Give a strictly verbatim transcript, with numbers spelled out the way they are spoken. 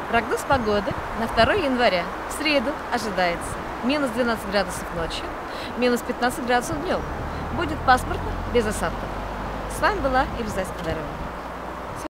Прогноз погоды на второе января. В среду ожидается минус двенадцать градусов ночью, минус пятнадцать градусов днем. Будет пасмурно, без осадков. С вами была Ильза Скодарова.